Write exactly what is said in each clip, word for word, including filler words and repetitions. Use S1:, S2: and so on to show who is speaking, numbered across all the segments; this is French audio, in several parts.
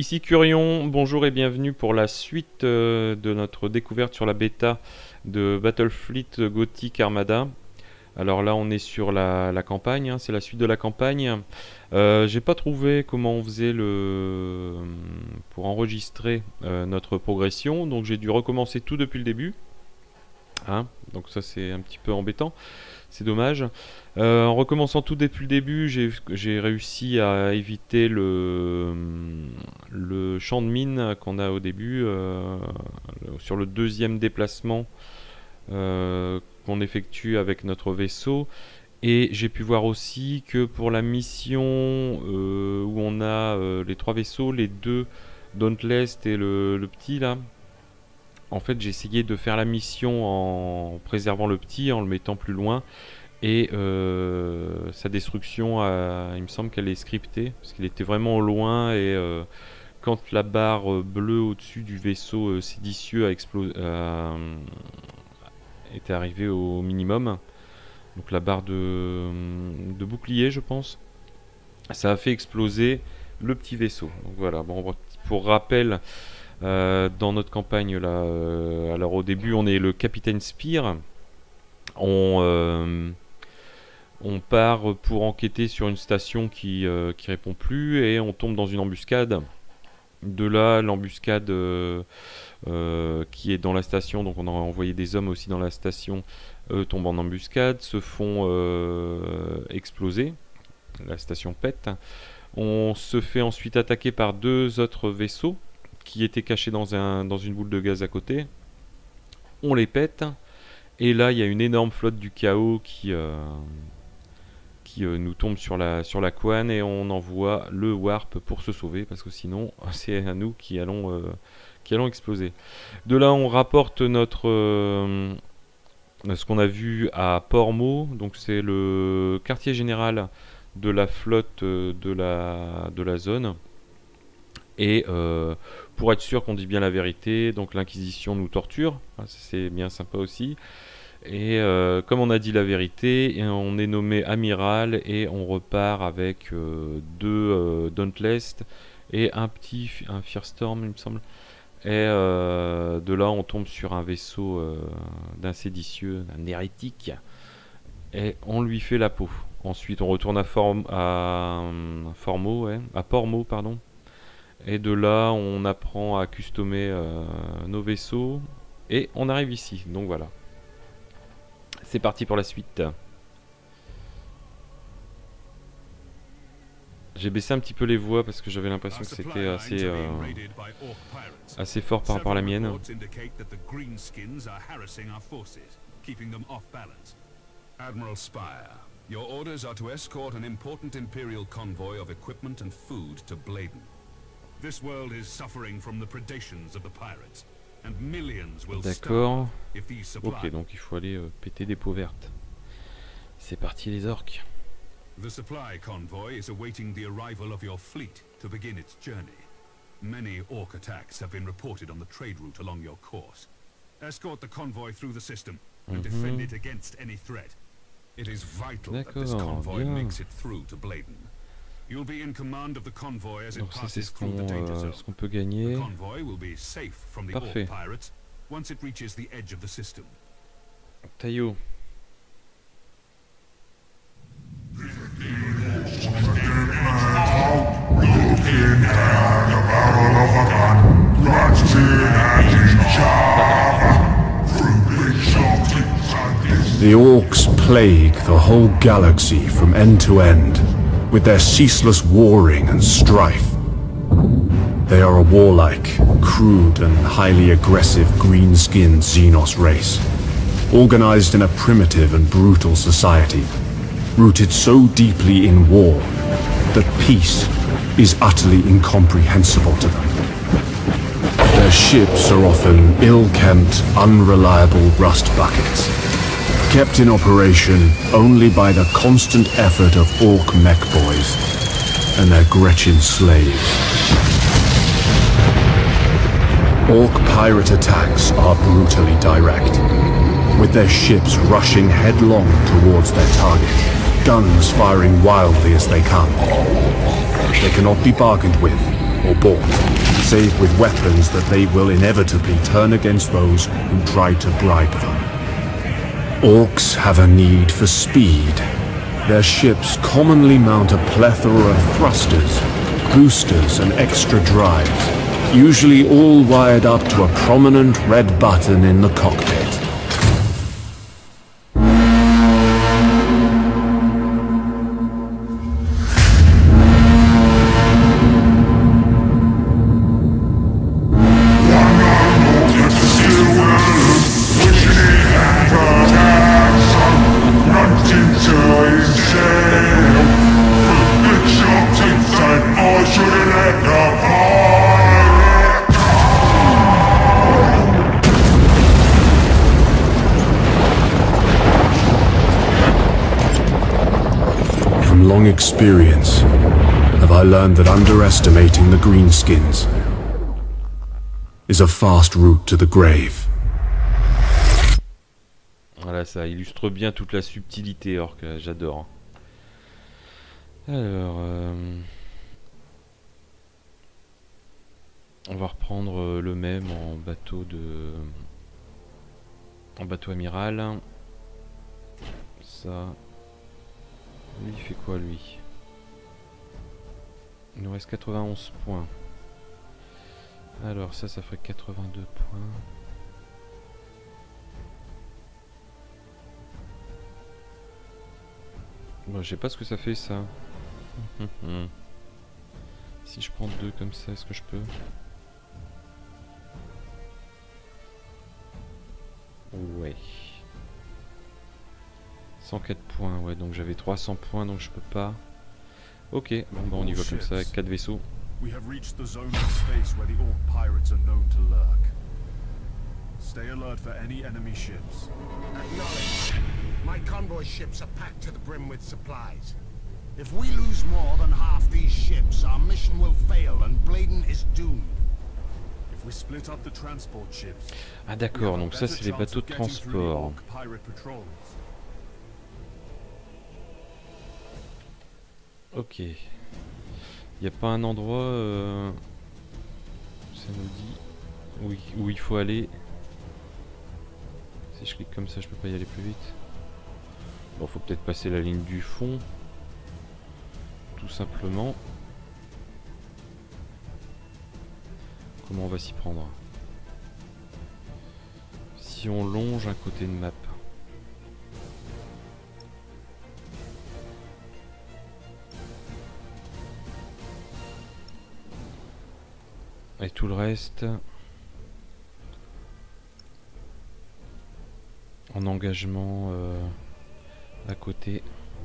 S1: Ici Curion, bonjour et bienvenue pour la suite euh, de notre découverte sur la bêta de Battlefleet Gothic Armada. Alors là on est sur la, la campagne, hein, c'est la suite de la campagne. Euh, j'ai pas trouvé comment on faisait le pour enregistrer euh, notre progression, donc j'ai dû recommencer tout depuis le début. Hein, donc ça c'est un petit peu embêtant, c'est dommage. Euh, en recommençant tout depuis le début, j'ai réussi à éviter le, le champ de mine qu'on a au début, euh, sur le deuxième déplacement euh, qu'on effectue avec notre vaisseau. Et j'ai pu voir aussi que pour la mission euh, où on a euh, les trois vaisseaux, les deux Dauntless et le, le petit là, en fait j'ai essayé de faire la mission en préservant le petit, en le mettant plus loin. Et euh, sa destruction, a, il me semble qu'elle est scriptée, parce qu'il était vraiment au loin, et euh, quand la barre bleue au-dessus du vaisseau euh, séditieux a explosé, euh, était arrivée au minimum, donc la barre de, de bouclier je pense, ça a fait exploser le petit vaisseau. Donc voilà, bon, pour rappel, euh, dans notre campagne là, euh, alors au début on est le capitaine Spear, on... Euh, On part pour enquêter sur une station qui, euh, qui répond plus et on tombe dans une embuscade. De là, l'embuscade euh, euh, qui est dans la station, donc on a envoyé des hommes aussi dans la station, eux tombent en embuscade, se font euh, exploser, la station pète. On se fait ensuite attaquer par deux autres vaisseaux qui étaient cachés dans, un, dans une boule de gaz à côté. On les pète et là il y a une énorme flotte du chaos qui... Euh, qui euh, nous tombe sur la, sur la couane et on envoie le warp pour se sauver parce que sinon c'est à nous qui allons, euh, qui allons exploser. De là on rapporte notre euh, ce qu'on a vu à Port-Mo, donc c'est le quartier général de la flotte euh, de, la, de la zone. Et euh, pour être sûr qu'on dit bien la vérité, donc l'Inquisition nous torture, c'est bien sympa aussi. Et euh, comme on a dit la vérité, on est nommé amiral et on repart avec euh, deux euh, Dauntless et un petit un Firestorm il me semble. Et euh, de là on tombe sur un vaisseau euh, d'un séditieux, d'un hérétique, et on lui fait la peau. Ensuite on retourne à, Form à, à Formo, ouais, à Port-Mo, pardon. Et de là on apprend à customer euh, nos vaisseaux et on arrive ici. Donc voilà. C'est parti pour la suite. J'ai baissé un petit peu les voix parce que j'avais l'impression que c'était assez, euh, assez fort par rapport à la mienne.
S2: Admiral Spire, your orders are to escort an important Imperial convoy of equipment and food to Bladen. This world is suffering from the predations of the pirates.
S1: D'accord. Ok, donc il faut aller euh, péter des peaux vertes. C'est parti les orques.
S2: The supply convoy is awaiting the arrival of your fleet to begin its journey. Many orc attacks have been reported on the trade route along your course. Escort the convoy through the system and mm-hmm. defend it against any threat. It is vital that this convoy bien. makes it through to Bladen. You'll be in command of the convoy as it passes through the danger zone.
S1: Ce qu'on peut gagner.
S2: The convoy will be safe from the orc pirates once it reaches the edge of the system.
S1: Taillot.
S3: The orcs plague the whole galaxy from end to end with their ceaseless warring and strife. They are a warlike, crude and highly aggressive green-skinned Xenos race, organized in a primitive and brutal society, rooted so deeply in war that peace is utterly incomprehensible to them. Their ships are often ill-kempt, unreliable rust buckets, kept in operation only by the constant effort of orc mech boys and their Gretchen slaves. Orc pirate attacks are brutally direct, with their ships rushing headlong towards their target, guns firing wildly as they come. They cannot be bargained with or bought, save with weapons that they will inevitably turn against those who try to bribe them. Orcs have a need for speed. Their ships commonly mount a plethora of thrusters, boosters and extra drives, usually all wired up to a prominent red button in the cockpit. Long experience, have I learned that underestimating the greenskins is a fast route to the grave.
S1: Voilà, ça illustre bien toute la subtilité orc, j'adore. Alors, euh, on va reprendre le même en bateau de, en bateau amiral. Ça. Lui, il fait quoi, lui? Il nous reste quatre-vingt-onze points. Alors, ça, ça ferait quatre-vingt-deux points. Bon, je sais pas ce que ça fait, ça. Si je prends deux comme ça, est-ce que je peux? Ouais. cent quatre points, ouais, donc j'avais trois cents points, donc je peux pas. Ok, bon bah on y va comme ça avec quatre vaisseaux.
S2: We have reached the zone of space where the Orc pirates are known to lurk. Stay alert for any enemy ships.
S4: Acknowledged. My convoy ships are packed to the brim with supplies. If we lose more than half these ships, our mission will fail and Bladen is doomed.
S2: If we split up the transport ships.
S1: Ah d'accord, donc ça c'est les bateaux de transport. Ok. Il n'y a pas un endroit, euh, ça nous dit, où il, où il faut aller. Si je clique comme ça, je peux pas y aller plus vite. Bon, faut peut-être passer la ligne du fond. Tout simplement. Comment on va s'y prendre? Si on longe un côté de map. Et tout le reste en engagement euh, à côté.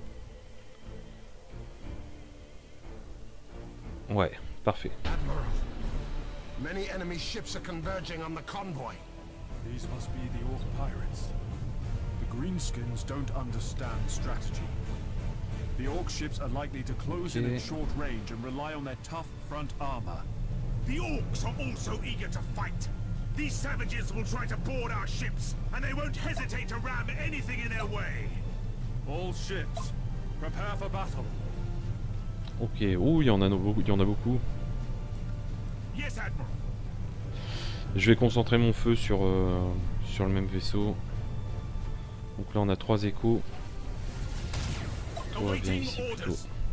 S1: Ouais, parfait.
S4: Admiral, many enemy ships are converging on the convoy.
S2: These must be the Orc pirates. The Greenskins don't understand strategy. The Orc ships are likely to close
S1: Okay.
S2: in at short range and rely on their tough front armor.
S5: The Orcs are also eager to fight. These savages will try to board our ships, and they won't hesitate to ram anything in their way.
S2: All ships, prepare for battle.
S1: Ok, ouh, il y en a beaucoup, il y en a beaucoup.
S5: Yes, Admiral.
S1: Je vais concentrer mon feu sur euh, sur le même vaisseau. Donc là on a trois échos. Toi viens ici plutôt.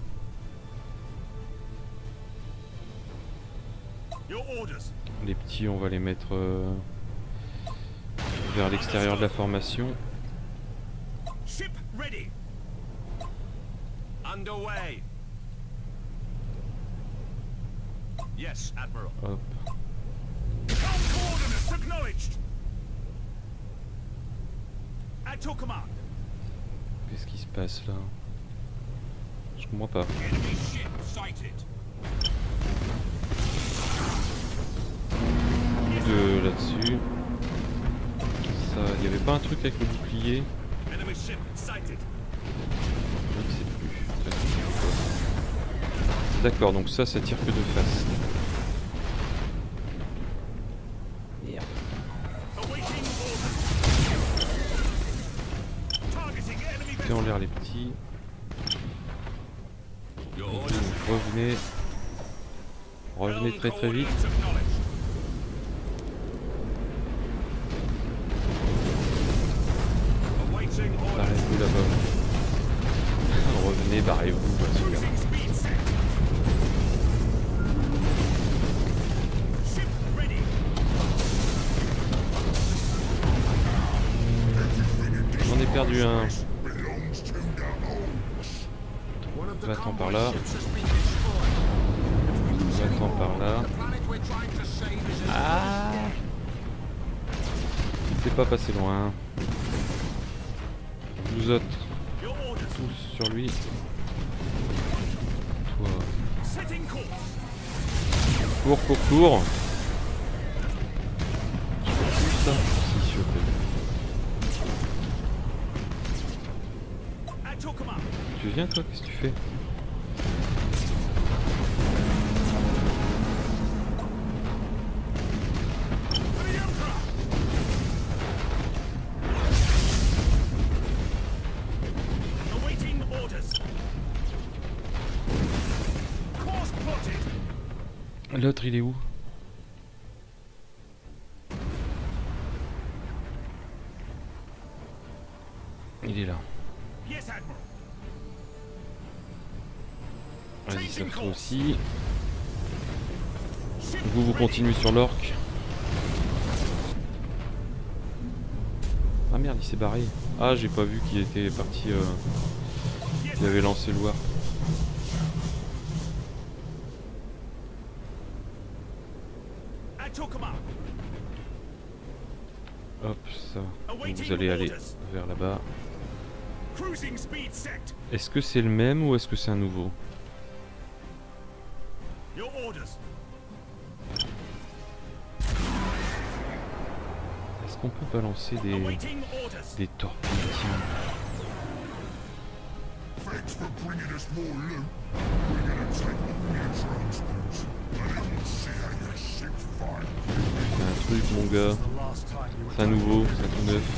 S5: Your orders.
S1: Les petits on va les mettre euh, vers l'extérieur de la formation.
S5: Ship ready.
S4: Underway. Yes, Admiral.
S1: Hop.
S5: Coordinates acknowledged. At your command.
S1: Qu'est-ce qui se passe là? Je comprends pas.
S5: Enemy ship sighted.
S1: Deux là-dessus. Ça, il y avait pas un truc avec le bouclier?
S5: Enemy ship sighted.
S1: Je ne sais plus. D'accord, donc ça, ça tire que de face. Merde.
S5: Awaiting orders. Targeting enemy
S1: Mettez en l'air les petits.
S5: Your
S1: Et
S5: orders.
S1: vous revenez. Revenez très très vite. Barrez-vous là-bas. Revenez, barrez-vous. Bah, super. J'en ai perdu un. Va-t'en par là. Va-t'en par là. Ah! C'est pas passé loin. Vous autres, tous sur lui. Toi. Cours, cours, cours. Je peux plus ça. Si, s'il vous plaît. Tu viens toi, qu'est-ce que tu fais? L'autre il est où? Il est là. Vas-y, ça fait aussi. Vous, vous continuez sur l'orque. Ah merde, il s'est barré. Ah, j'ai pas vu qu'il était parti. Euh... qu'il avait lancé le warp. Hop, ça. Donc vous allez aller vers là-bas. Est-ce que c'est le même ou est-ce que c'est un nouveau? Est-ce qu'on peut balancer des, des torpilles? C'est un truc mon gars. C'est un nouveau, c'est un tout neuf.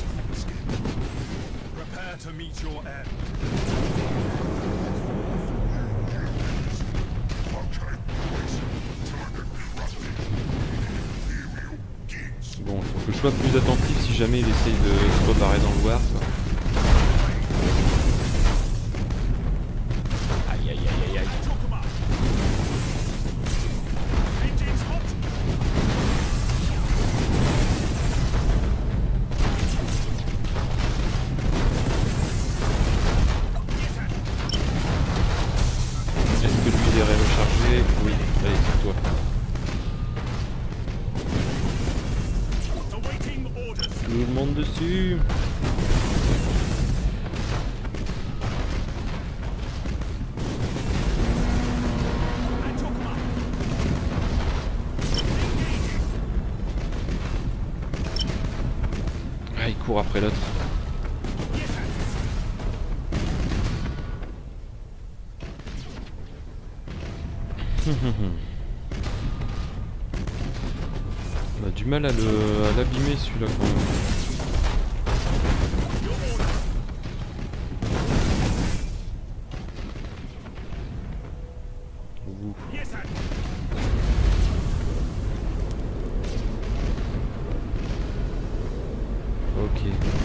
S1: Bon, il faut que je sois plus attentif si jamais il essaye de se rebarrer dans le warp. Aïe aïe aïe aïe aïe. Est-ce que lui il est rechargé? Oui, allez, c'est toi. Tout le monde dessus. Ah, il court après l'autre. On a du mal à le à l'abîmer celui-là quand même. Vous. Ok.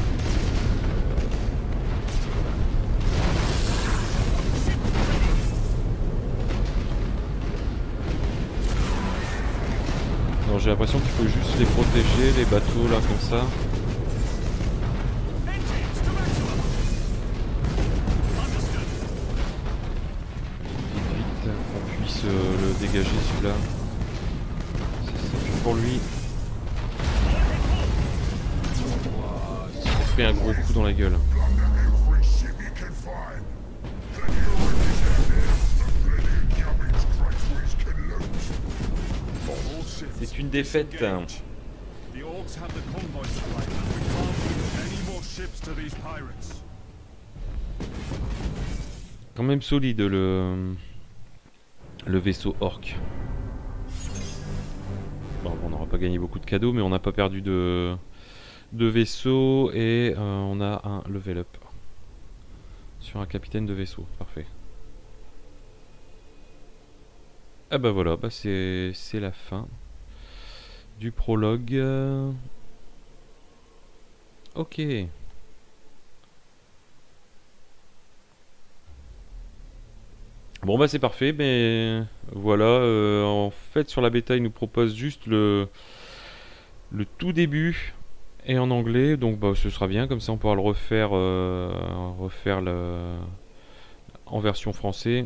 S1: Non, j'ai l'impression qu'il faut juste les protéger, les bateaux là comme ça. Vite, vite, qu'on puisse euh, le dégager celui-là. Ça fait pour lui. Il s'est pris un gros coup dans la gueule. C'est une défaite. Quand même solide le le vaisseau orc. Bon, on n'aura pas gagné beaucoup de cadeaux, mais on n'a pas perdu de de vaisseau et euh, on a un level up sur un capitaine de vaisseau. Parfait. Ah bah voilà, bah c'est la fin du prologue. Ok. Bon bah c'est parfait, mais voilà, euh, en fait sur la bêta il nous propose juste le, le tout début et en anglais, donc bah ce sera bien, comme ça on pourra le refaire, euh, refaire le, en version français.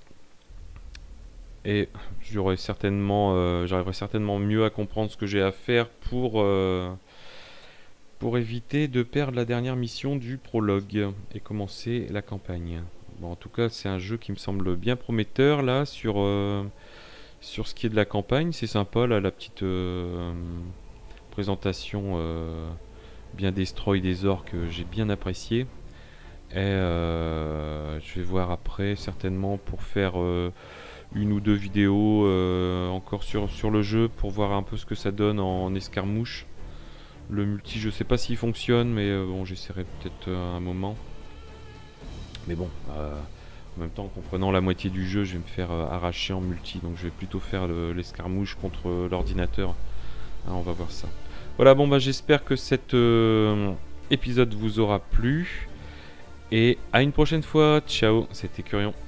S1: Et j'aurai certainement, euh, j'arriverai certainement mieux à comprendre ce que j'ai à faire pour, euh, pour éviter de perdre la dernière mission du prologue et commencer la campagne. Bon, en tout cas, c'est un jeu qui me semble bien prometteur là sur, euh, sur ce qui est de la campagne. C'est sympa là, la petite euh, présentation euh, bien destroy des orques, j'ai bien apprécié. Et euh, je vais voir après certainement pour faire euh, une ou deux vidéos euh, encore sur, sur le jeu pour voir un peu ce que ça donne en, en escarmouche. Le multi, je sais pas s'il fonctionne, mais euh, bon, j'essaierai peut-être euh, un moment. Mais bon, euh, en même temps, en comprenant la moitié du jeu, je vais me faire euh, arracher en multi, donc je vais plutôt faire l'escarmouche contre euh, l'ordinateur. Hein, on va voir ça. Voilà, bon bah j'espère que cet euh, épisode vous aura plu. Et à une prochaine fois. Ciao, c'était Curion.